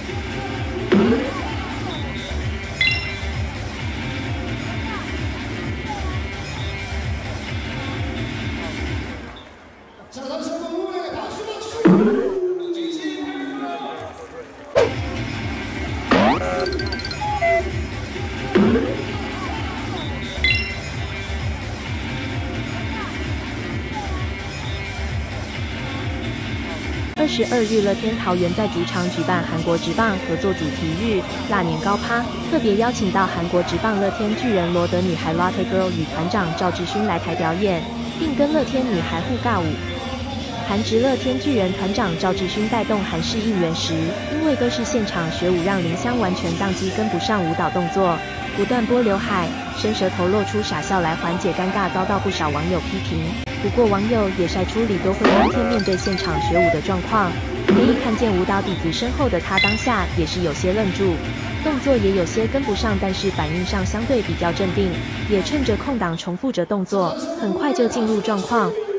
22日，乐天桃园在主场举办韩国职棒合作主题日辣年糕趴，特别邀请到韩国职棒乐天巨人罗德女孩 Lotte Girl 与团长赵志勋来台表演，并跟乐天女孩互尬舞。韩职乐天巨人团长赵志勋带动韩式应援时，因为都是现场学舞，让林香完全宕机，跟不上舞蹈动作，不断拨刘海、伸舌头，露出傻笑来缓解尴尬，遭到不少网友批评。不过网友也晒出李多惠当天面对现场学舞的状况，可以看见舞蹈底子深厚的她当下也是有些愣住，动作也有些跟不上，但是反应上相对比较镇定，也趁着空档重复着动作，很快就进入状况。